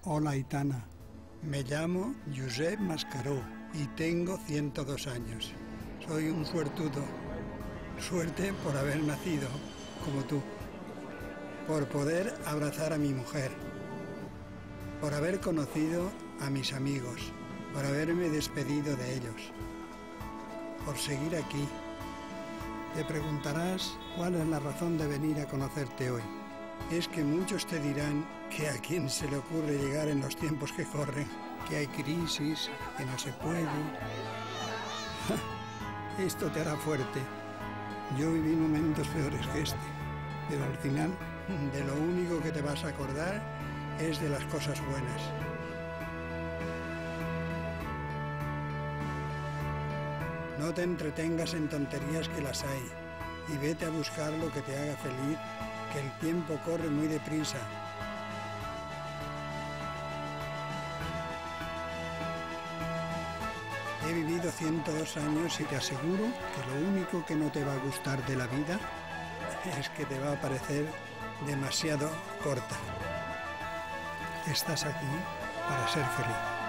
Hola, Aitana. Me llamo Josep Mascaró y tengo 102 años. Soy un suertudo. Suerte por haber nacido como tú. Por poder abrazar a mi mujer. Por haber conocido a mis amigos. Por haberme despedido de ellos. Por seguir aquí. Te preguntarás cuál es la razón de venir a conocerte hoy. Es que muchos te dirán que a quién se le ocurre llegar en los tiempos que corren, que hay crisis, que no se puede. Esto te hará fuerte. Yo viví momentos peores que este, pero al final de lo único que te vas a acordar es de las cosas buenas. No te entretengas en tonterías que las hay y vete a buscar lo que te haga feliz, que el tiempo corre muy deprisa. He vivido 102 años y te aseguro que lo único que no te va a gustar de la vida es que te va a parecer demasiado corta. Estás aquí para ser feliz.